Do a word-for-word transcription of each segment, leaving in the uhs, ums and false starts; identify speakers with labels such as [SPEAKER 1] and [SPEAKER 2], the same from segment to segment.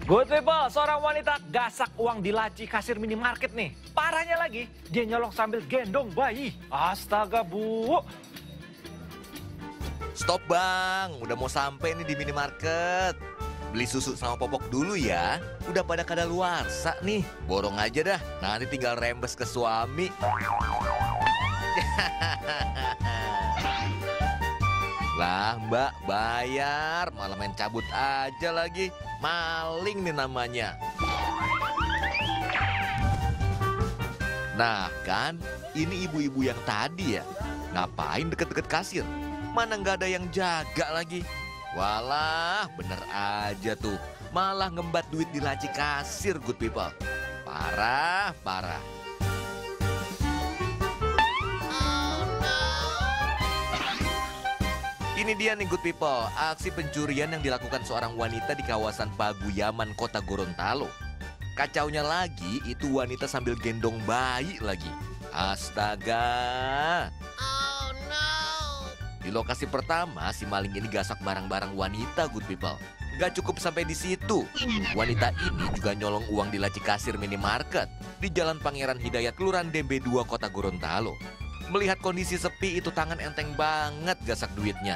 [SPEAKER 1] Good people, seorang wanita gasak uang di laci kasir minimarket nih. Parahnya lagi, dia nyolong sambil gendong bayi. Astaga, Bu.
[SPEAKER 2] Stop bang, udah mau sampai nih di minimarket. Beli susu sama popok dulu ya. Udah pada kadaluarsa nih. Borong aja dah, nanti tinggal rembes ke suami. Lah mbak, bayar, malah main cabut aja lagi. Maling nih namanya. Nah kan, ini ibu-ibu yang tadi ya. Ngapain deket-deket kasir? Mana nggak ada yang jaga lagi. Walah, bener aja tuh. Malah ngembat duit di laci kasir, good people. Parah, parah. Ini dia nih good people, aksi pencurian yang dilakukan seorang wanita di kawasan Paguyaman, Kota Gorontalo. Kacaunya lagi, itu wanita sambil gendong bayi lagi. Astaga. Oh no. Di lokasi pertama, si maling ini gasak barang-barang wanita good people. Gak cukup sampai di situ. Wanita ini juga nyolong uang di laci kasir minimarket di Jalan Pangeran Hidayat, Kelurahan D B dua, Kota Gorontalo. Melihat kondisi sepi itu tangan enteng banget gasak duitnya.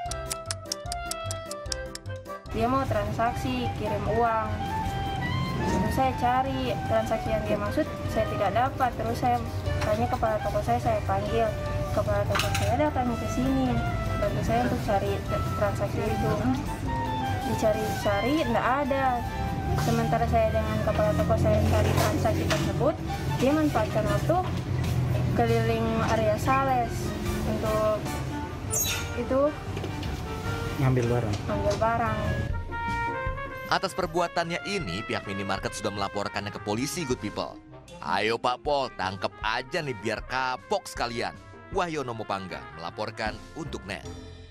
[SPEAKER 3] Dia mau transaksi, kirim uang. Terus saya cari transaksi yang dia maksud, saya tidak dapat. Terus saya tanya kepala toko saya, saya panggil. Kepala toko saya datang ke sini. Bantu saya untuk cari transaksi itu. Dicari-cari, tidak ada. Sementara saya dengan kepala toko saya cari transaksi tersebut, dia manfaatkan waktu keliling area Sales untuk itu
[SPEAKER 4] ngambil barang.
[SPEAKER 3] Ngambil barang.
[SPEAKER 2] Atas perbuatannya ini, pihak minimarket sudah melaporkannya ke polisi, good people. Ayo Pak Pol, tangkep aja nih biar kapok sekalian. Wahyono Mopangga melaporkan untuk Net.